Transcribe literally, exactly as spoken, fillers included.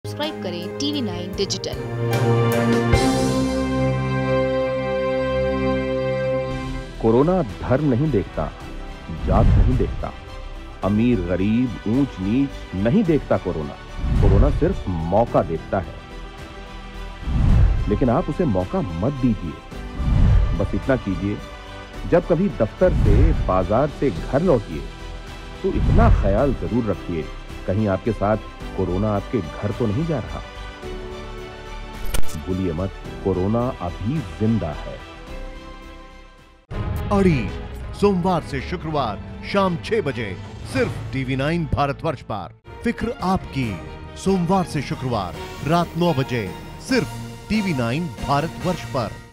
Subscribe करें TV nine digital. Corona धर्म नहीं देखता, जात नहीं देखता, अमीर गरीब ऊंच नीच नहीं देखता। कोरोना कोरोना सिर्फ मौका देखता है, लेकिन आप उसे मौका मत दीजिए। बस इतना कीजिए, जब कभी दफ्तर से बाजार से घर लौटिए तो इतना ख्याल जरूर रखिए, कहीं आपके साथ कोरोना आपके घर तो नहीं जा रहा। भूलिए मत, कोरोना अभी जिंदा है। अड़ी सोमवार से शुक्रवार शाम छह बजे सिर्फ टीवी नाइन भारतवर्ष पर। फिक्र आपकी, सोमवार से शुक्रवार रात नौ बजे सिर्फ टीवी नाइन भारतवर्ष पर।